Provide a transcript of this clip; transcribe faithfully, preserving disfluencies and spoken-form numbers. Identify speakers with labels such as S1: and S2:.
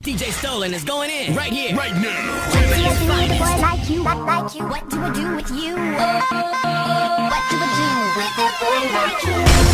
S1: D J Stolen is going in right here, right now.
S2: What do I do with a boy like you? What like you? What do I do with you? What do I do with a boy like you?